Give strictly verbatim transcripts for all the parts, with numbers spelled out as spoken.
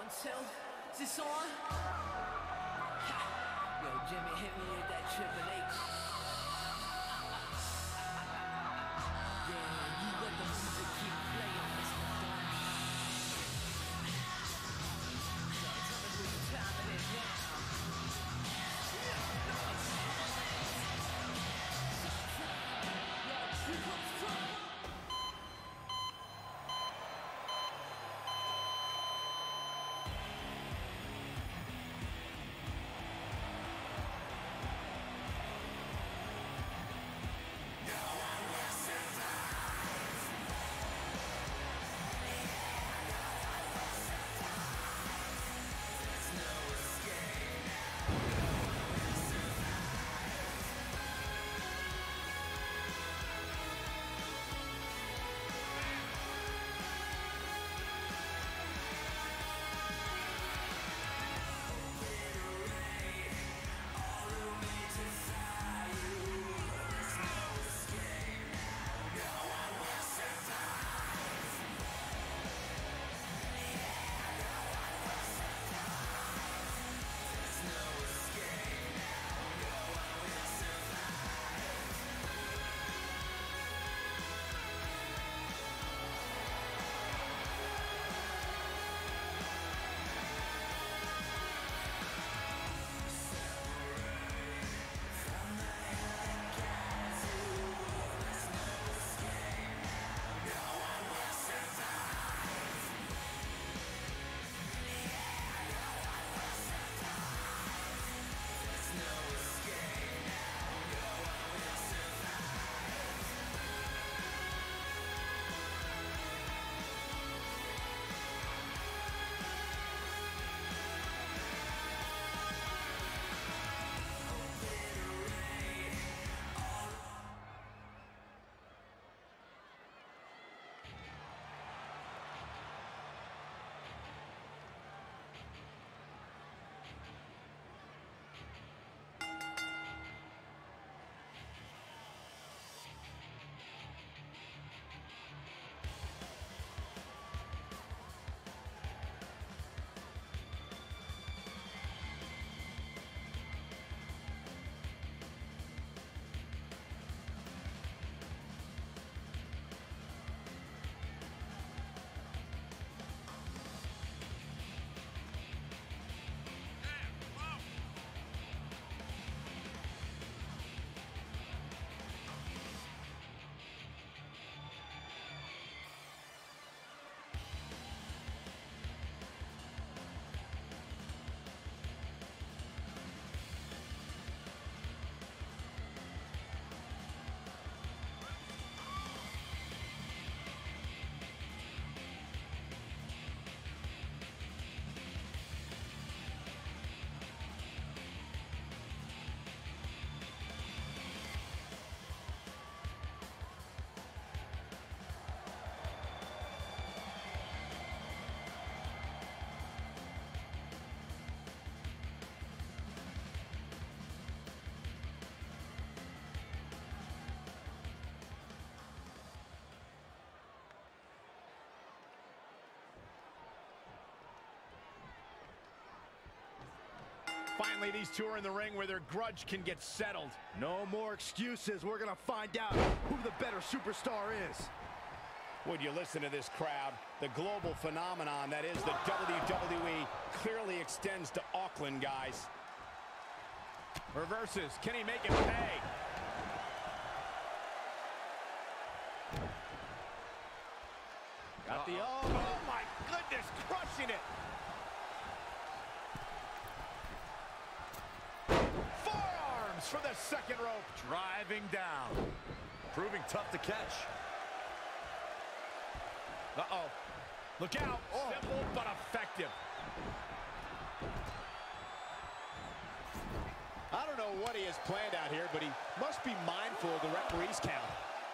One, two, is this on? Ha. Yo, Jimmy, hit me with that Triple H. Yeah, you let the music keep playing, Mister Don. Yo, tell me what time it is now. Yo, here comes trouble. Finally, these two are in the ring where their grudge can get settled. No more excuses. We're going to find out who the better superstar is. Would you listen to this crowd? The global phenomenon that is the W W E clearly extends to Auckland, guys. Reverses. Can he make it pay? Got the oh, oh my goodness, crushing it. Forearms from the second rope. Driving down. Proving tough to catch. Uh-oh. Look out. Oh. Simple but effective. I don't know what he has planned out here, but he must be mindful of the referee's count.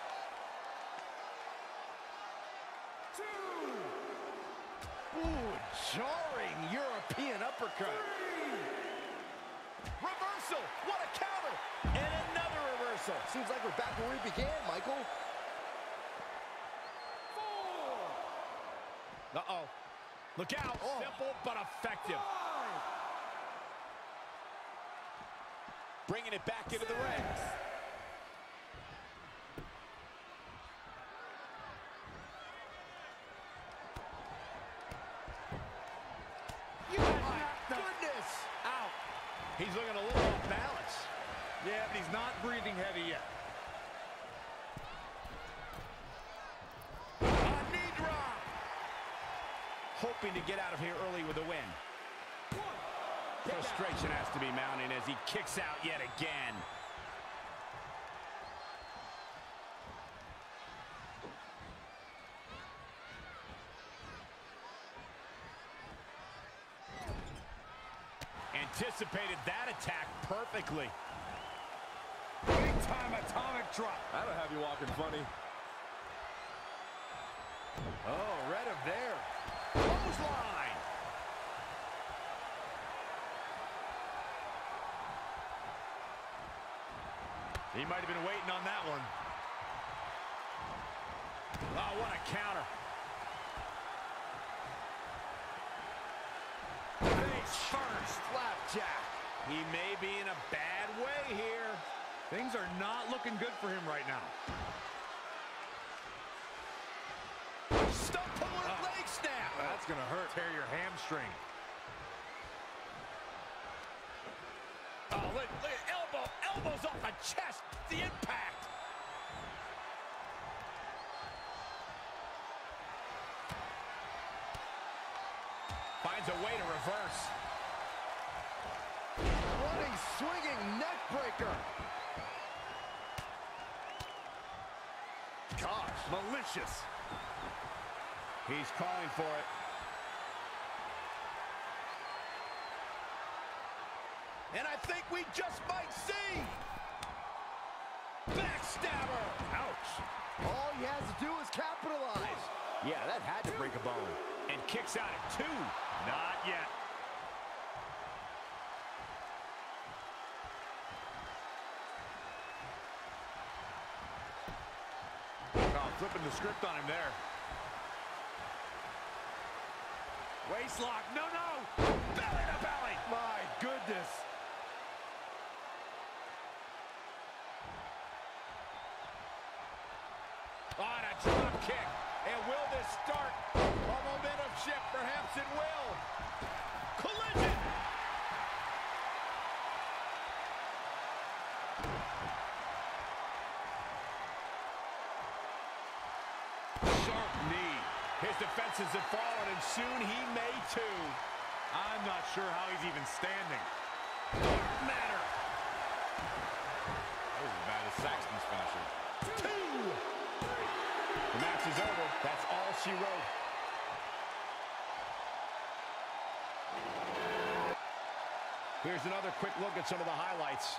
Two. Ooh, jarring European uppercut. Three. Reversal. What a counter. And another reversal. Seems like we're back where we began, Michael. Uh-oh. Look out. Oh. Simple but effective. Bringing it back into the ring. You my goodness! Out. He's looking a little off balance. Yeah, but he's not breathing heavy yet. A knee drop. Hoping to get out of here early with a win. Frustration has to be mounting as he kicks out yet again. Anticipated that attack perfectly. Big time atomic drop. That'll have you walking funny. Oh, red of there. Clothesline. He might have been waiting on that one. Oh, what a counter. Face first. Flapjack. He may be in a bad way here. Things are not looking good for him right now. Stump puller Oh. leg snap. That's gonna hurt. Tear your hamstring. Oh, look, look at elbow. Elbows off the chest. The impact. Finds a way to reverse. Running, swinging neck breaker. Gosh, malicious. He's calling for it. And I think we just might see. Backstabber. Ouch. All he has to do is capitalize. Yeah, that had to break a bone. And kicks out at two. Not yet. Oh, flipping the script on him there. Waist lock. No, no. Belly to belly. My goodness. On a drop kick. And will this start a momentum shift? Perhaps it will. Collision. Sharp knee. His defenses have fallen, and soon he may too. I'm not sure how he's even standing. Dark matter. That was as bad as Saxton's finisher. Two. The match is over. That's all she wrote. Here's another quick look at some of the highlights.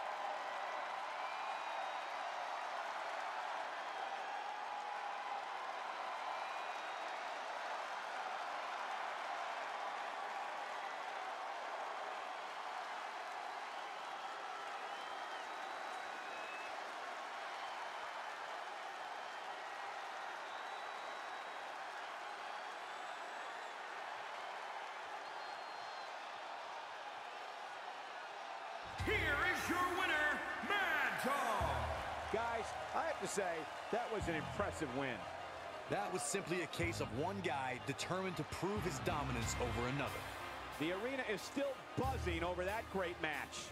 Here is your winner, Mad Dog. Guys, I have to say, that was an impressive win. That was simply a case of one guy determined to prove his dominance over another. The arena is still buzzing over that great match.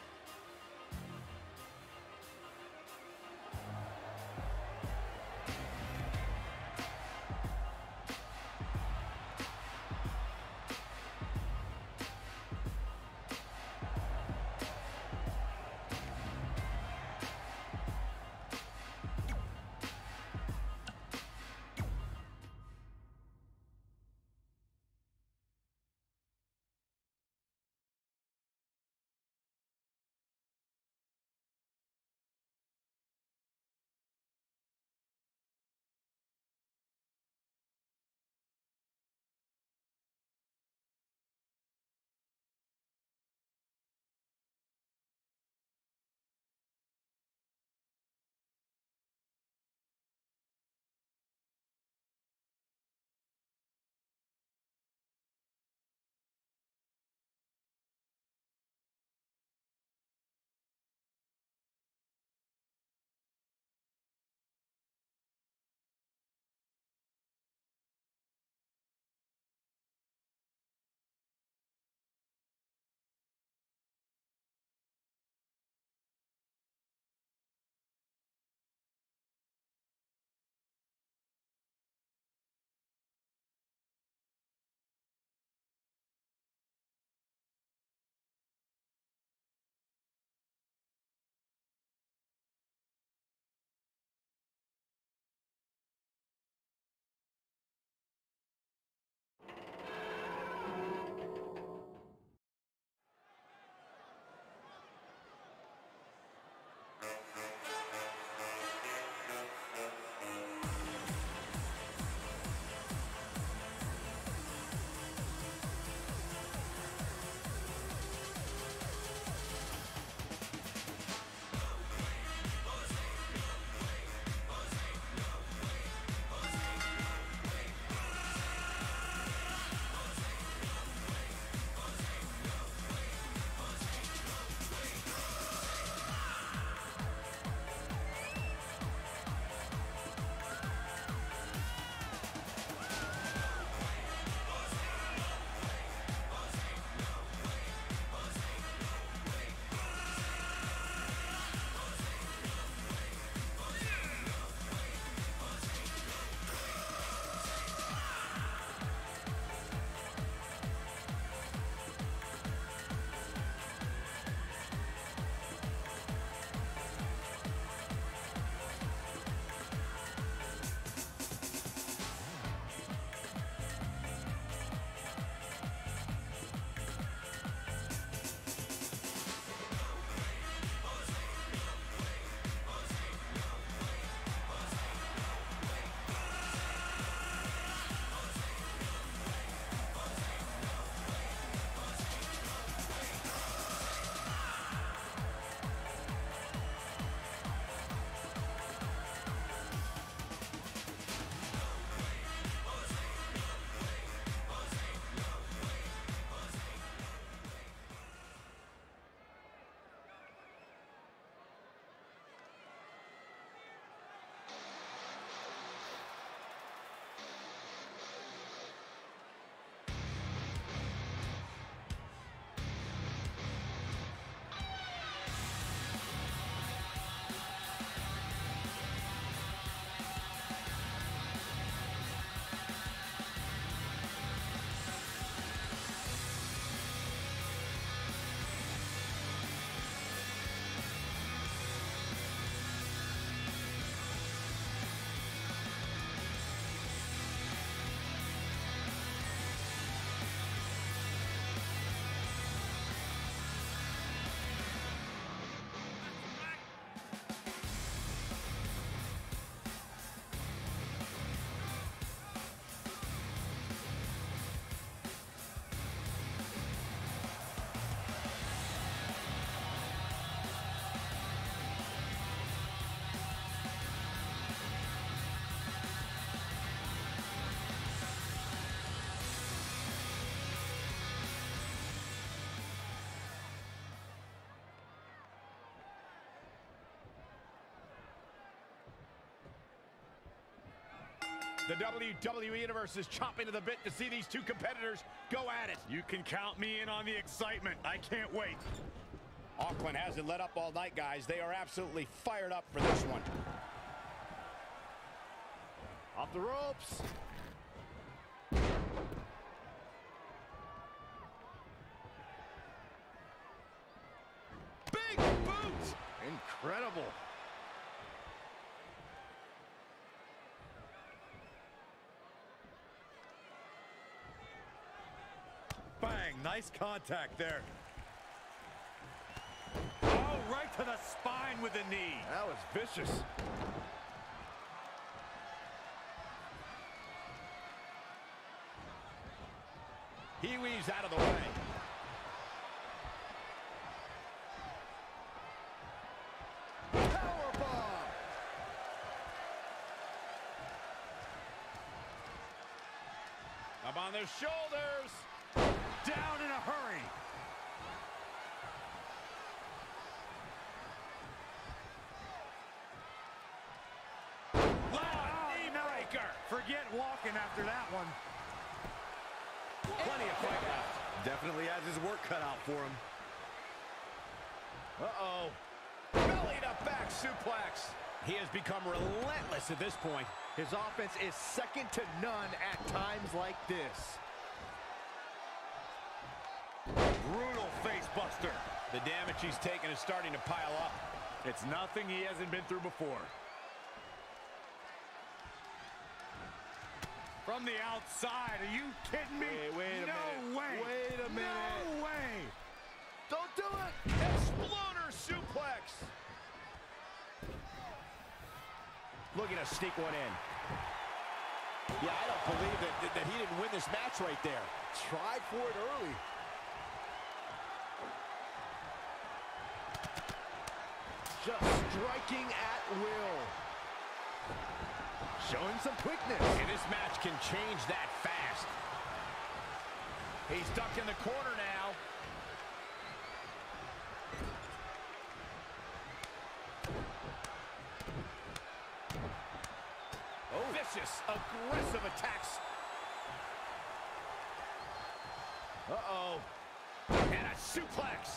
The W W E Universe is chomping to the bit to see these two competitors go at it. You can count me in on the excitement. I can't wait. Auckland hasn't let up all night, guys. They are absolutely fired up for this one. Off the ropes. Big boots! Incredible. Bang, nice contact there. Oh, right to the spine with the knee. That was vicious. He weaves out of the way. Powerbomb. Up on their shoulders. Down in a hurry. Knee breaker. Forget walking after that one. Plenty of fight left. Definitely has his work cut out for him. Uh-oh. Belly to back suplex. He has become relentless at this point. His offense is second to none at times like this. Brutal face buster. The damage he's taken is starting to pile up. It's nothing he hasn't been through before. From the outside, are you kidding me? Wait, wait a no minute. way. Wait a minute. No way. Don't do it. Exploder suplex. Looking to sneak one in. Yeah, I don't believe that, that, that he didn't win this match right there. Tried for it early. Just striking at will. Showing some quickness. And this match can change that fast. He's ducked in the corner now. Oh, vicious, aggressive attacks. Uh-oh. And a suplex.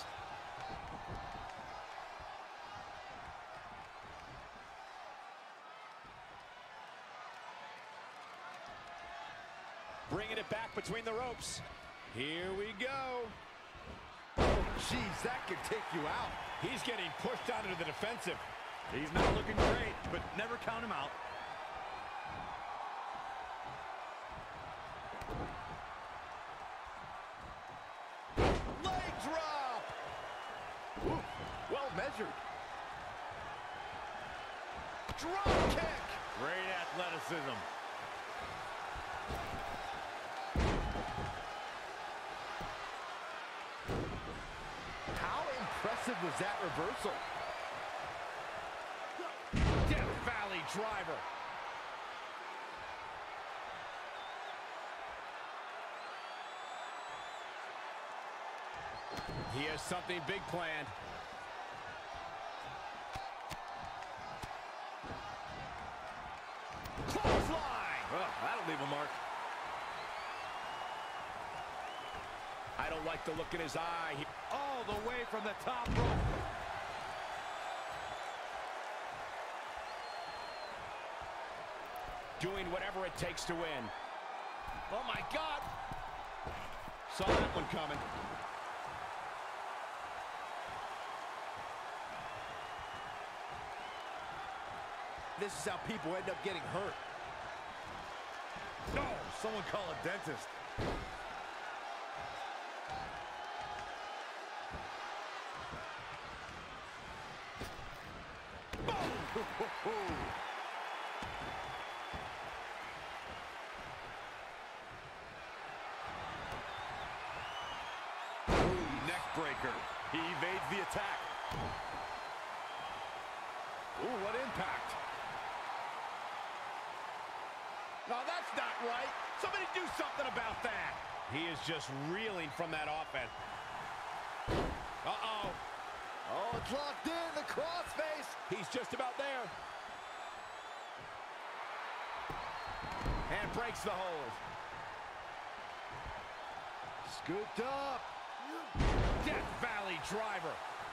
Bringing it back between the ropes. Here we go. Oh, jeez, that could take you out. He's getting pushed out into the defensive. He's not looking great, but never count him out. Leg drop. Ooh, well measured. Drop kick. Great athleticism. How impressive was that reversal? Death Valley driver. He has something big planned. Clothesline! Oh, that'll leave a mark. I don't like the look in his eye. He All the way from the top rope. doing whatever it takes to win. Oh my God! Saw that one coming. This is how people end up getting hurt. No, someone call a dentist. Ooh, neck breaker. He evades the attack. Ooh, what impact. No, that's not right. Somebody do something about that. He is just reeling from that offense. Uh-oh. Oh, it's locked in, the crossface. He's just about there. that breaks the hold. Scooped up. Death Valley driver.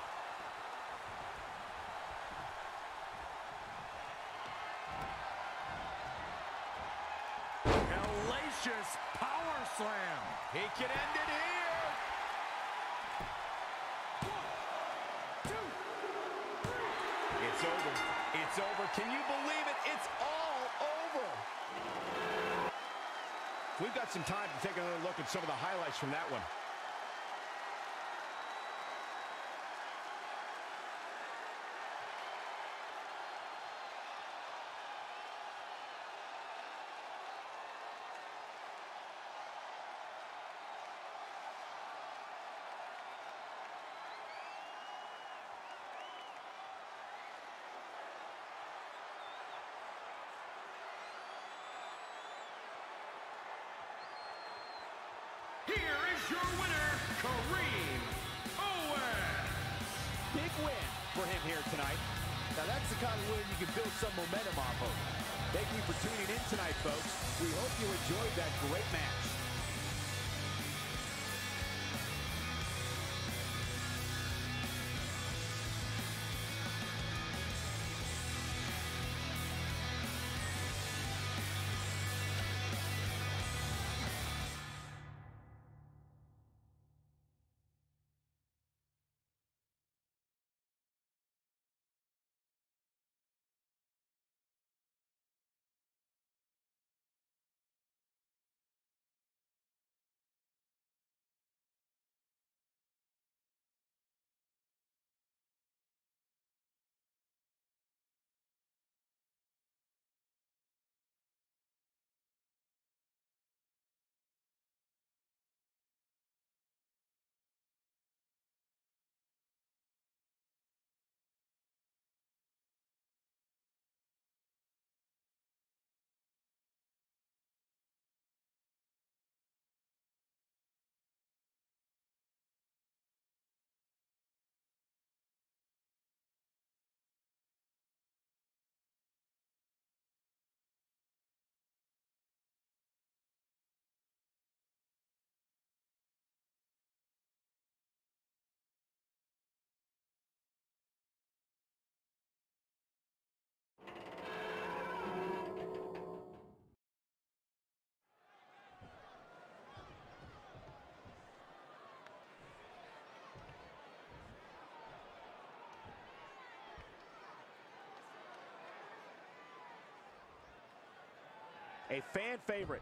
Hellacious power slam. He can end it here. It's over. It's over. Can you believe it? It's all over. We've got some time to take another look at some of the highlights from that one. Here is your winner, Kareem Owens. Big win for him here tonight. Now that's the kind of win you can build some momentum off of. Thank you for tuning in tonight, folks. We hope you enjoyed that great match. A fan favorite.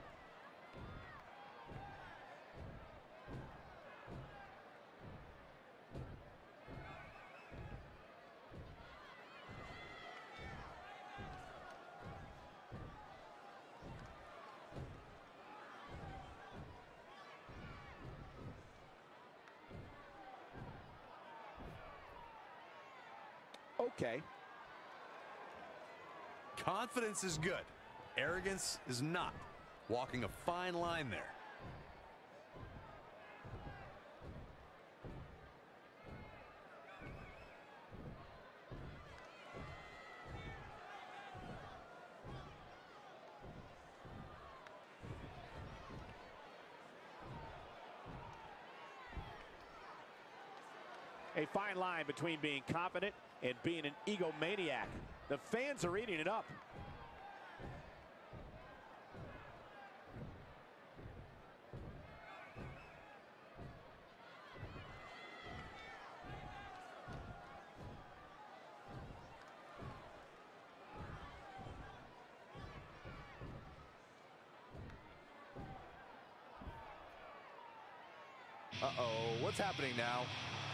Okay. Confidence is good. Arrogance is not. Walking a fine line there. A fine line between being confident and being an egomaniac. The fans are eating it up. Uh-oh, what's happening now?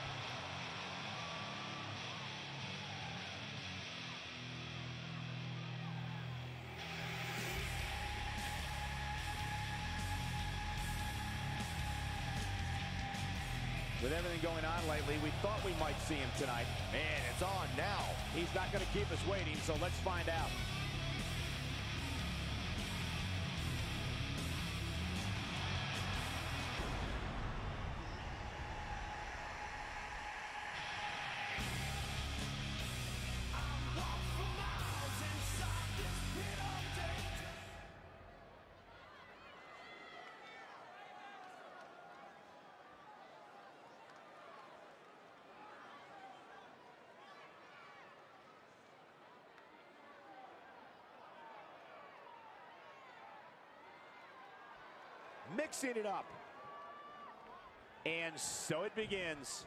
With everything going on lately, we thought we might see him tonight. Man, it's on now. He's not going to keep us waiting, so let's find out. mixing it up. And so it begins.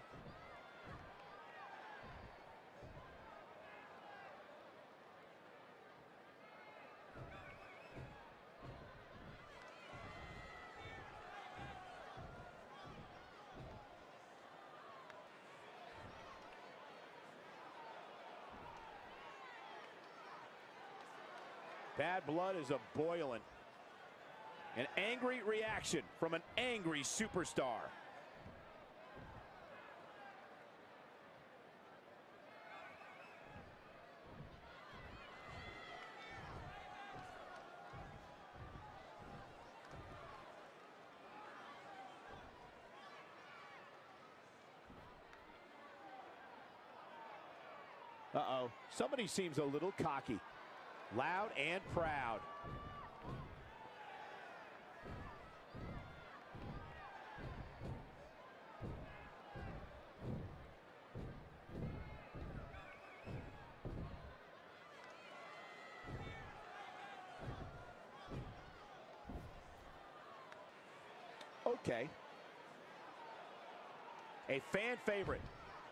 Bad blood is a boiling. An angry reaction from an angry superstar. Uh-oh, somebody seems a little cocky. Loud and proud. Okay. A fan favorite.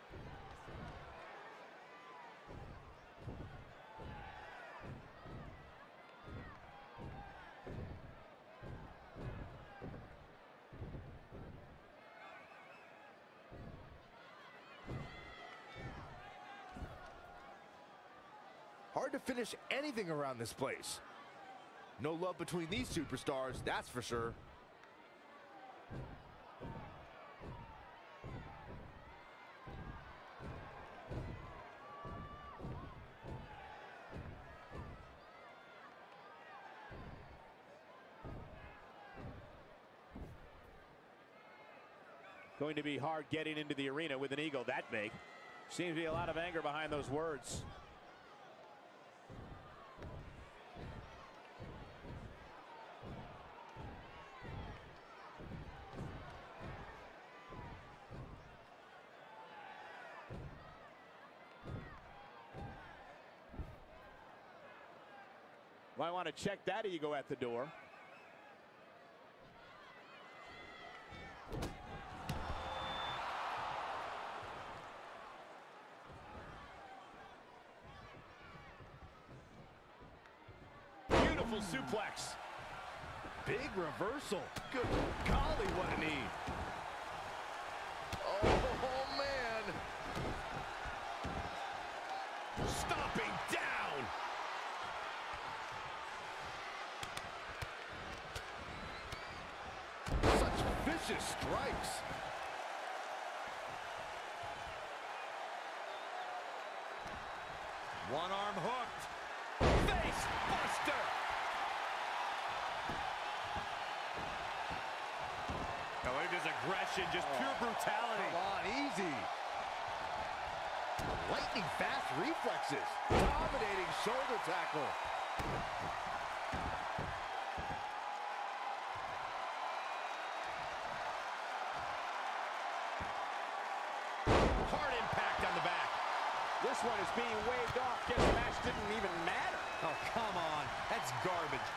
Hard to finish anything around this place. No love between these superstars, that's for sure. Going to be hard getting into the arena with an ego that big. Seems to be a lot of anger behind those words. Might want to check that ego at the door. Beautiful suplex. Big reversal. Good golly, what a knee. Oh, man. Stomping down. Such vicious strikes. One arm hooked. Face buster. Now look at his aggression, just pure brutality. Come on, easy. Lightning fast reflexes. Dominating shoulder tackle. Hard impact on the back. This one is being waved off. Guess the match didn't even matter. Oh, come on. That's garbage.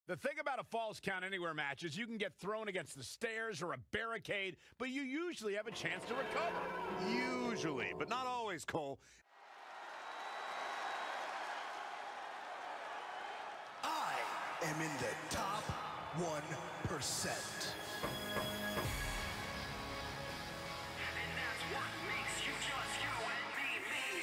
The thing about a Falls Count Anywhere match is you can get thrown against the stairs or a barricade, but you usually have a chance to recover. Usually, but not always, Cole. I am in the top one percent. And that's what makes you just you and me, me.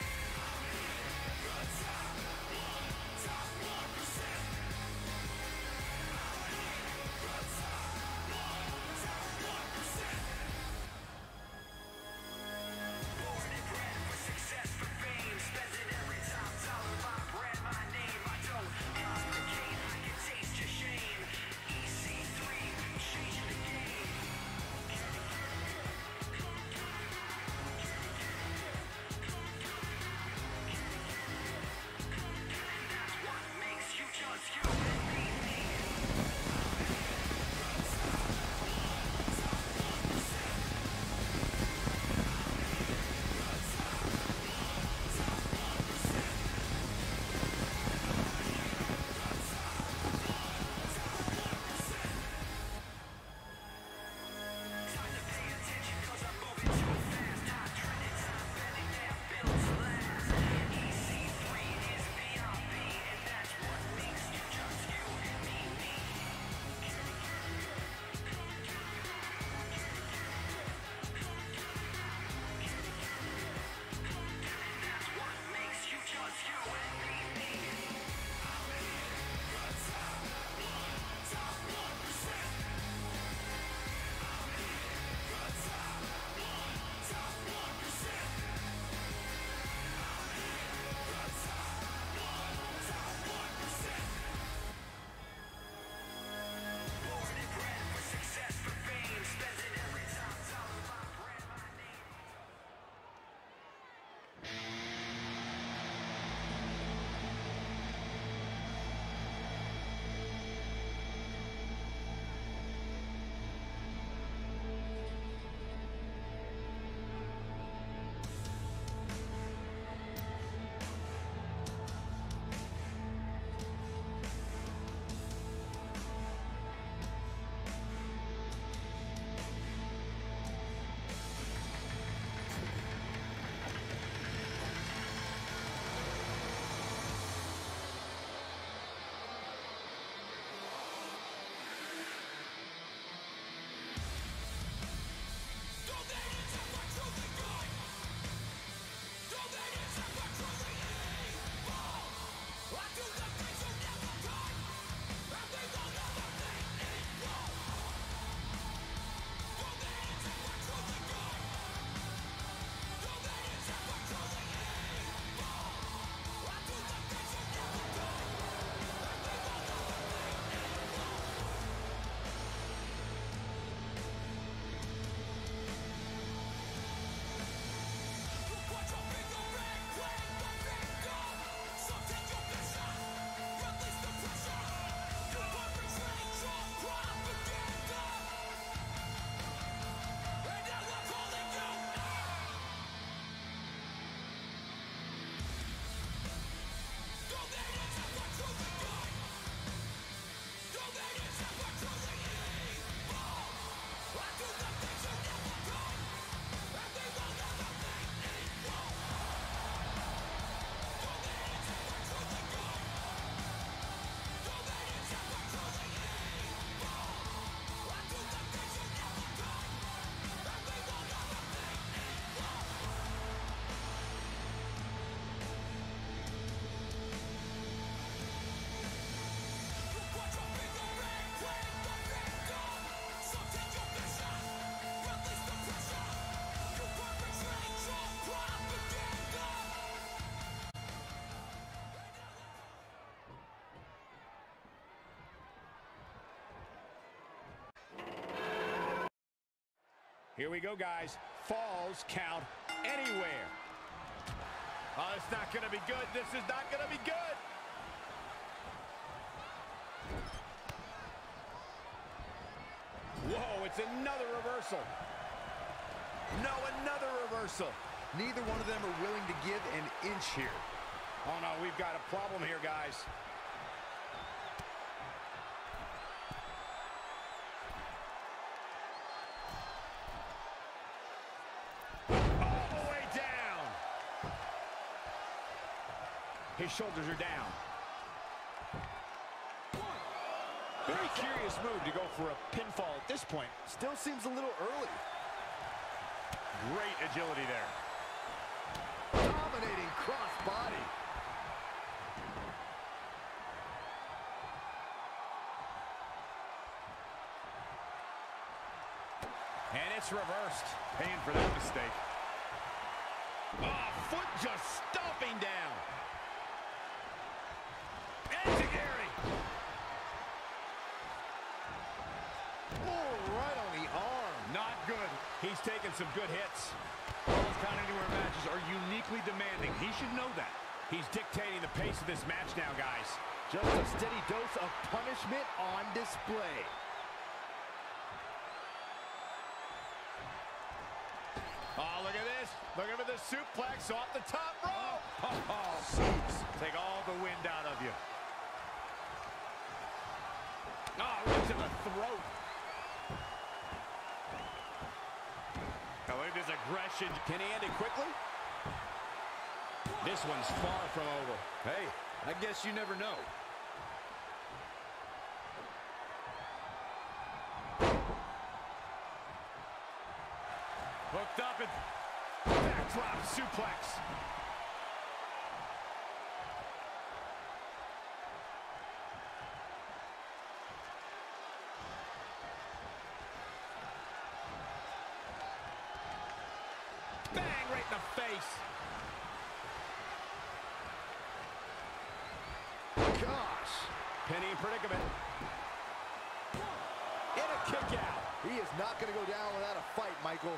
Here we go, guys. Falls Count Anywhere. Oh, it's not going to be good. This is not going to be good. Whoa, it's another reversal. No, another reversal. Neither one of them are willing to give an inch here. Oh, no, we've got a problem here, guys. His shoulders are down. Very curious move to go for a pinfall at this point. Still seems a little early. Great agility there. Dominating cross-body. And it's reversed. Paying for that mistake. Oh, foot just stomping down. Enziguri. Oh, right on the arm. Not good. He's taking some good hits. Those kind of anywhere matches are uniquely demanding. He should know that. He's dictating the pace of this match now, guys. Just a steady dose of punishment on display. Oh, look at this. Looking for the suplex off the top rope. Oh, oh, Soups. Take all the wind out of you. Oh, right to the throat. Now look at this aggression. Can he end it quickly? This one's far from over. Hey, I guess you never know. Hooked up and Backdrop suplex. Bang, right in the face. Gosh. Penny in predicament. In a kick out. He is not going to go down without a fight, Michael.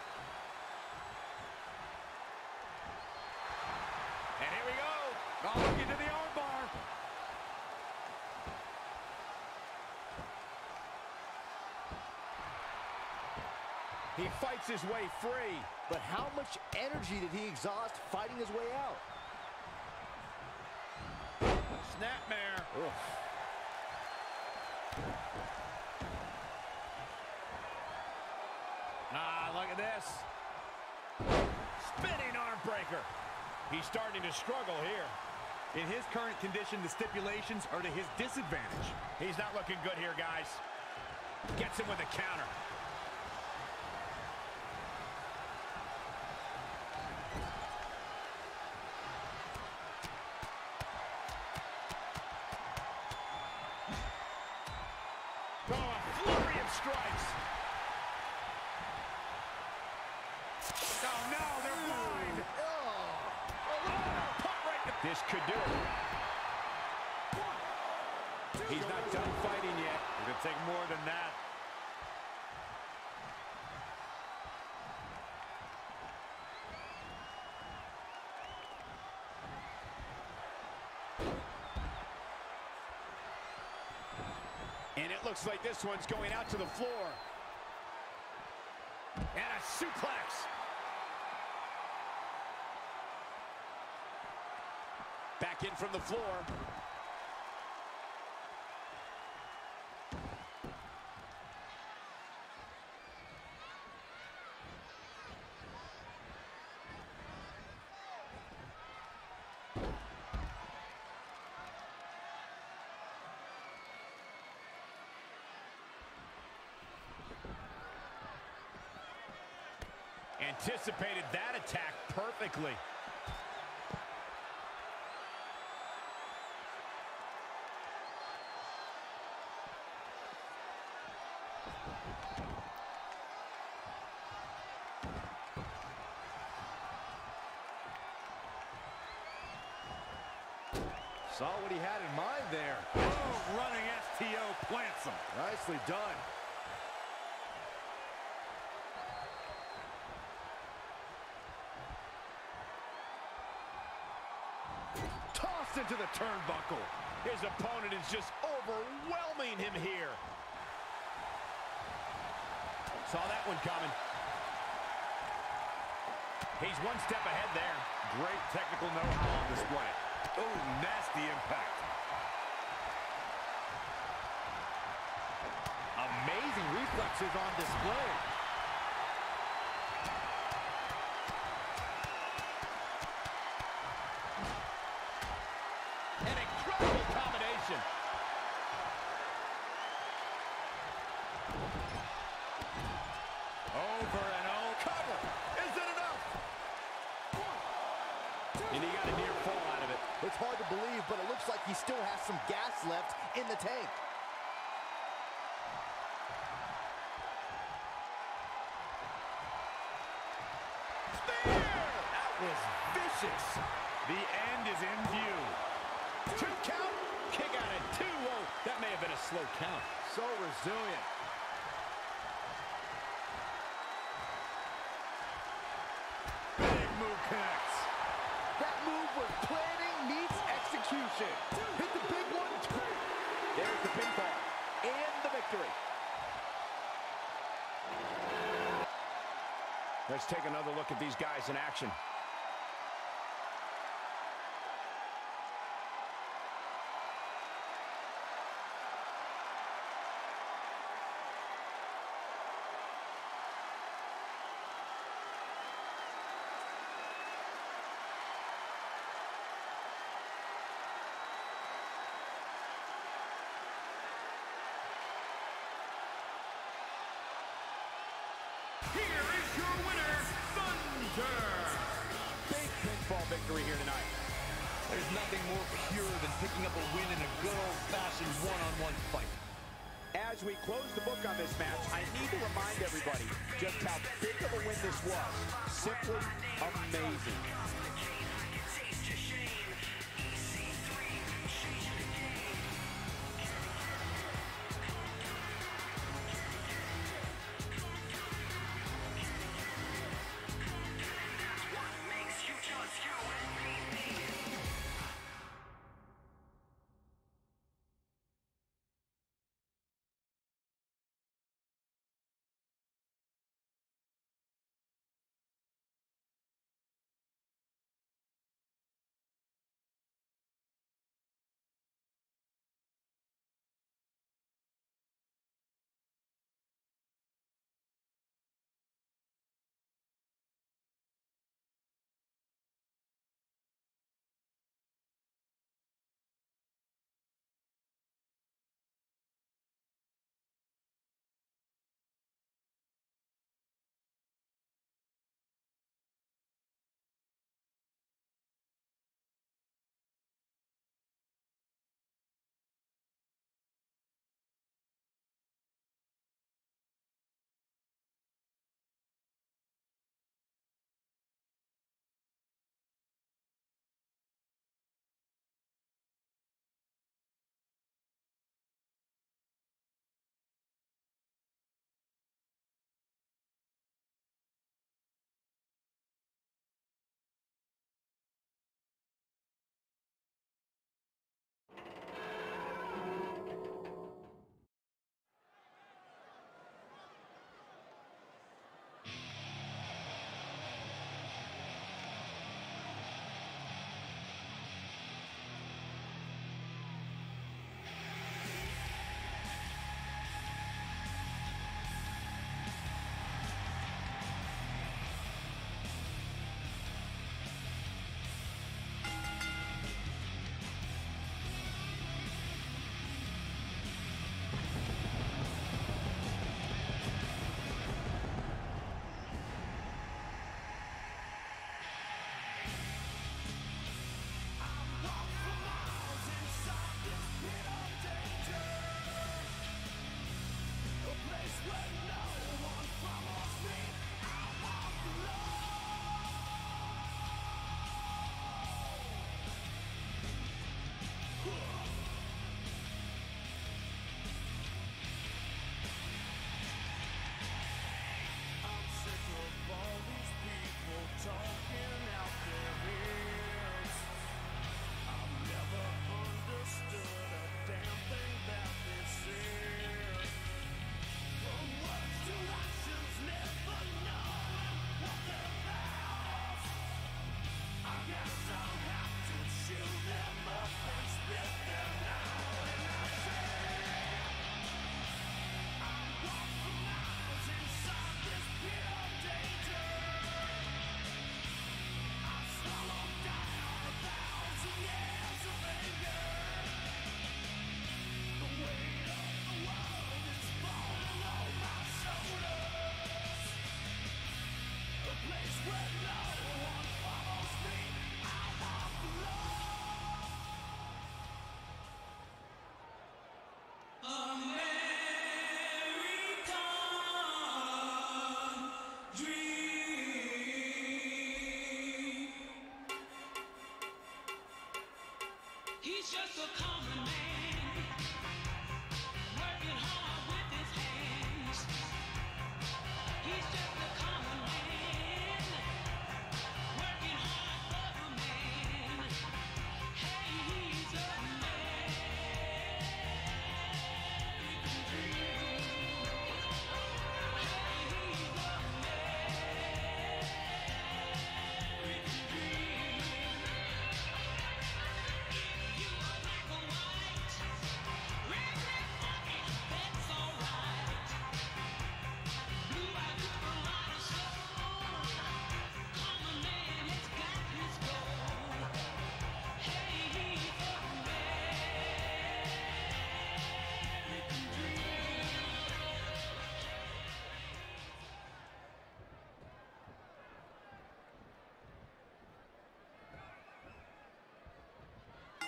And here we go. oh, look into the armbar. He fights his way free. But how much energy did he exhaust fighting his way out? Snapmare. Ugh. Ah, look at this. Spinning arm breaker. He's starting to struggle here. In his current condition, the stipulations are to his disadvantage. He's not looking good here, guys. Gets him with a counter. Oh, a flurry of strikes. Oh, no, they're blind. This could do it. He's not done fighting yet. It could take more than that. And it looks like this one's going out to the floor. And a suplex. Back in from the floor. Anticipated that attack perfectly. Saw what he had in mind there. Oh, running S T O plants him. Nicely done. Tossed into the turnbuckle. His opponent is just overwhelming him here. Saw that one coming. He's one step ahead there. Great technical know-how on display. Oh, nasty impact. Amazing reflexes on display. some gas left in the tank. That was vicious. The end is in view. Two count. Kick out at two. Whoa, that may have been a slow count. So resilient. Big move connects. That move was planning meets execution. Hit the big one. There's the pinfall and the victory. Let's take another look at these guys in action. Here is your winner, Thunder. Big pinfall victory here tonight. There's nothing more pure than picking up a win in a good old-fashioned one-on-one fight. As we close the book on this match, I need to remind everybody just how big of a win this was. Simply amazing.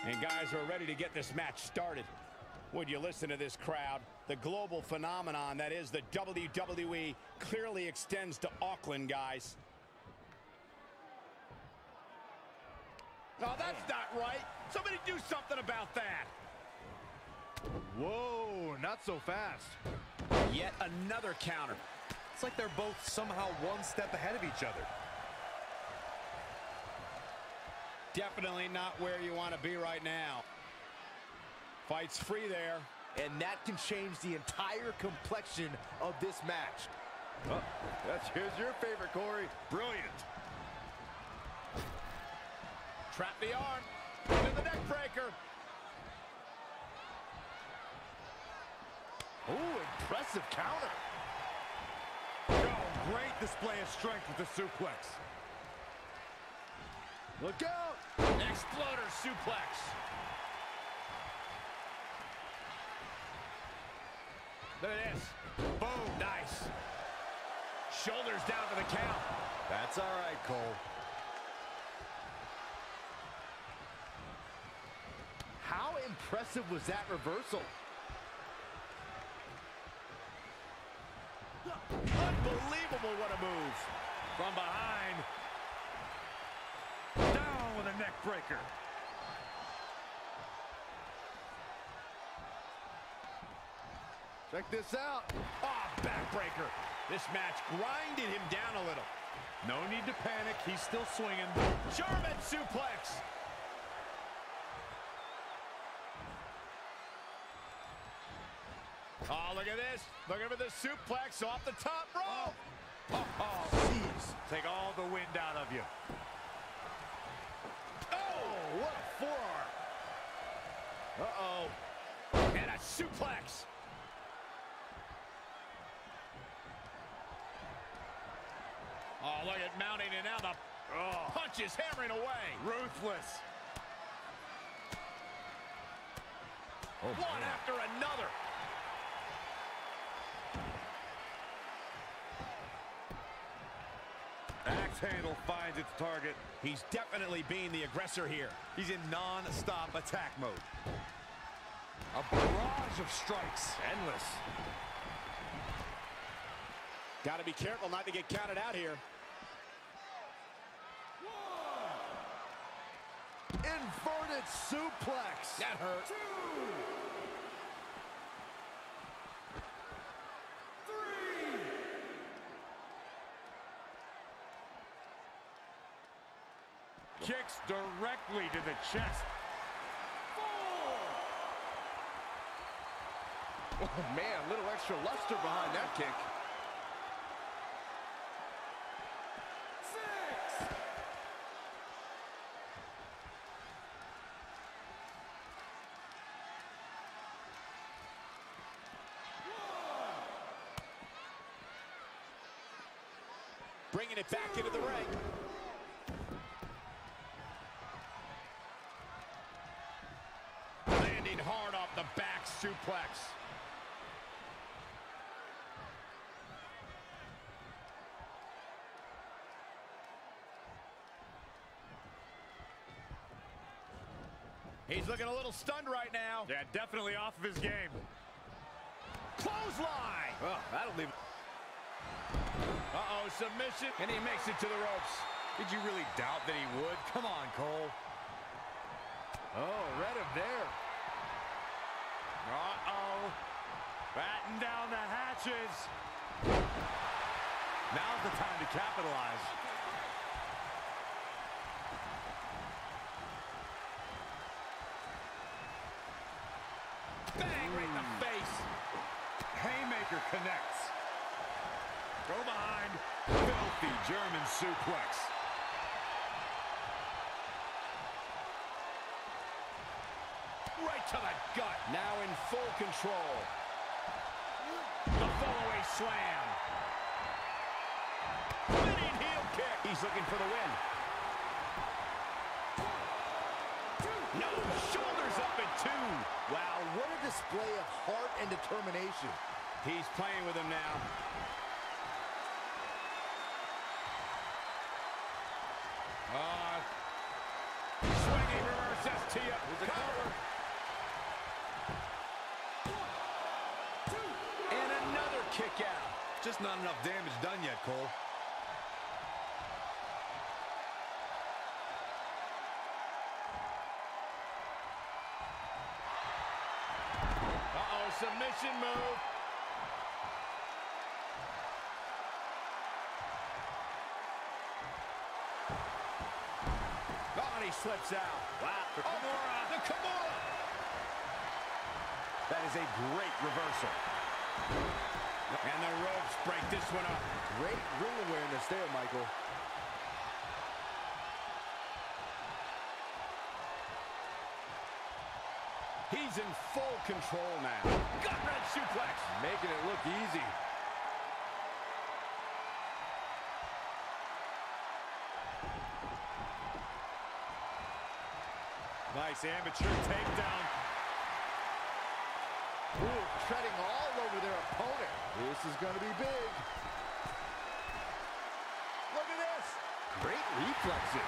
And guys are ready to get this match started. Would you listen to this crowd? The global phenomenon that is the W W E clearly extends to Auckland, guys. Oh, that's not right. Somebody do something about that. Whoa, not so fast. Yet another counter. It's like they're both somehow one step ahead of each other. Definitely not where you want to be right now. Fight's free there. And that can change the entire complexion of this match. Oh, that's here's your favorite, Corey. Brilliant. Trap the arm. Into the neck breaker. Ooh, impressive counter. Oh, great display of strength with the suplex. Look out! Exploder suplex. Look at this. Boom, nice. Shoulders down for the count. That's all right, Cole. How impressive was that reversal? Unbelievable, what a move. From behind. Down with a neck breaker. Check this out. Oh, backbreaker. This match grinded him down a little. No need to panic. He's still swinging. German suplex. Oh, look at this. Looking for the suplex off the top rope. Oh, oh, jeez. Take all the wind out of you. Oh, what a forearm. Uh-oh. And a suplex. Oh, look at mounting, and now the oh. punch is hammering away. Ruthless. Oh, one man. After another. Axe handle finds its target. He's definitely being the aggressor here. He's in non-stop attack mode. A barrage of strikes. Endless. Got to be careful not to get counted out here. Inverted suplex. That hurt. Two. Three. Kicks directly to the chest. Four. Oh, man, a little extra luster behind that kick. Bringing it back into the ring. Landing hard off the back suplex. He's looking a little stunned right now. Yeah, definitely off of his game. Clothesline. Oh, that'll leave. Uh-oh, submission, and he makes it to the ropes. Did you really doubt that he would? Come on, Cole. Oh, read him there. Uh-oh. Batten down the hatches. Now's the time to capitalize. Bang, right in the face. Haymaker connects. Go behind. Filthy German suplex. Right to the gut. Now in full control. The fall-away slam. Winning heel kick. He's looking for the win. No, shoulders up at two. Wow, what a display of heart and determination. He's playing with him now. Uh, swinging reverse S T O. There's a cover. And another kick out. Just not enough damage done yet, Cole. Uh-oh, submission move. Oh, and he slips out. Wow. The Kimura. The Kimura. That is a great reversal. And the ropes break this one up. Great ring awareness there, Michael. He's in full control now. Gut-wrench suplex. Making it look easy. Nice amateur takedown. Ooh, treading all over their opponent. This is going to be big. Look at this. Great reflexes.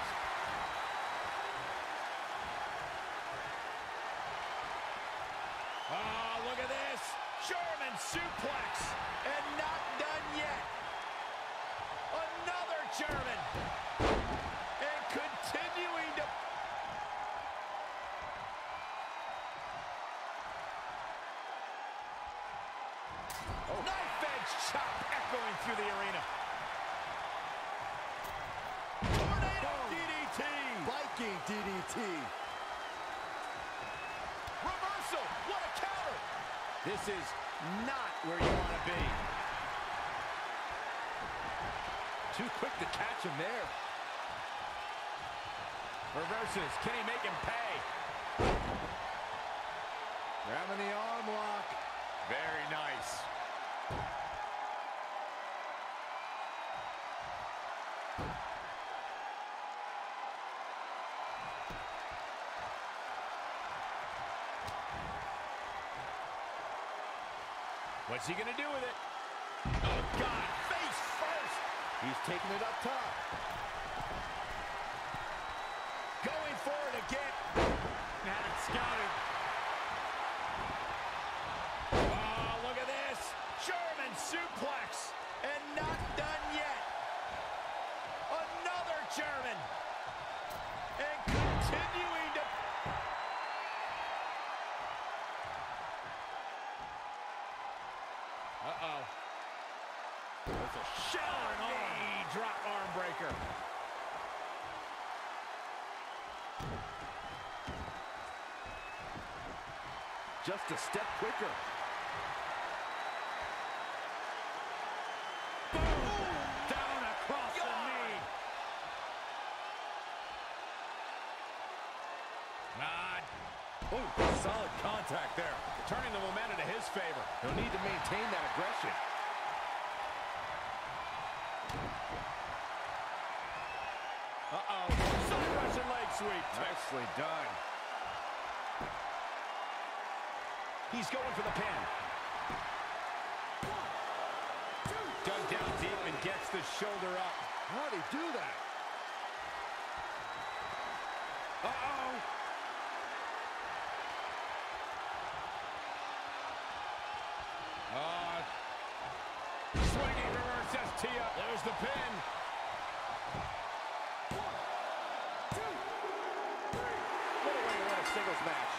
Oh, look at this. German suplex. And not done yet. Another German. And continuing to... Oh. Knife edge chop echoing through the arena. Tornado D D T. Viking D D T. Reversal. What a counter. This is not where you want to be. Too quick to catch him there. Reverses. Can he make him pay? Grabbing the arm lock. Very nice. What's he gonna do with it? Oh, God, face first. He's taking it up top. Going for it again. Not scouted. Oh, look at this. German suplex. And not done yet. Another German. And continuing to... Uh-oh. There's a showering knee drop arm breaker. Just a step quicker. Boom! Down across the knee. Not. Oh, solid contact there. Turning the momentum to his favor. He'll need to maintain that aggression. Uh-oh. Side Russian leg sweep. Nicely done. He's going for the pin. Dug down deep and gets the shoulder up. How'd he do that? Uh-oh. Uh, swinging reverse S T up. There's the pin. What a way to win a singles match.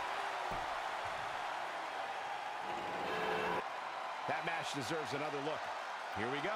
That match deserves another look. Here we go.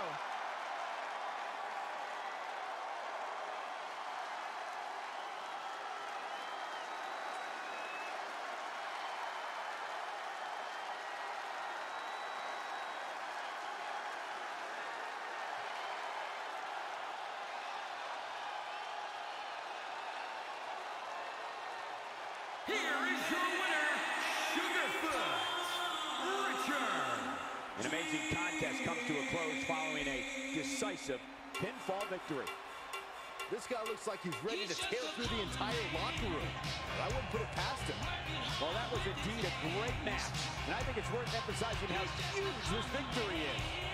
Here is your winner, Sugarfoot Richard. An amazing contest comes to a close following a decisive pinfall victory. This guy looks like he's ready to tear through the entire locker room. I wouldn't put it past him. Well, that was indeed a great match, and I think it's worth emphasizing how huge this victory is.